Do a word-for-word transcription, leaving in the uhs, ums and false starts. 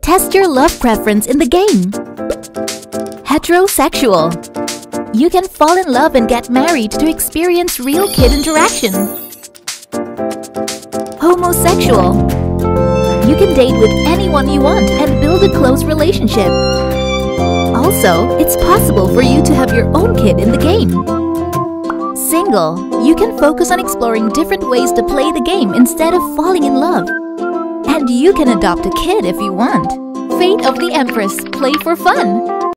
Test your love preference in the game. Heterosexual. You can fall in love and get married to experience real kid interaction. Homosexual. You can date with anyone you want and build a close relationship. Also, it's possible for you to have your own kid in the game. Single. You can focus on exploring different ways to play the game instead of falling in love. And you can adopt a kid if you want. Fate of the Empress. Play for fun.